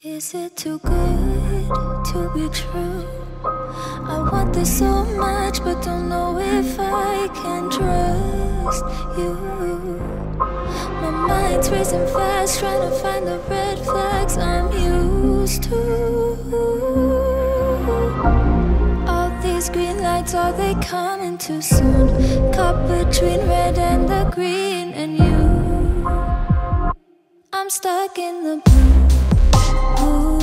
Is it too good to be true? I want this so much, but don't know if I can trust you. My mind's racing fast, trying to find the red flags I'm used to. All these green lights, are they coming too soon? Caught between red and the green and you. I'm stuck in the blue. Ooh.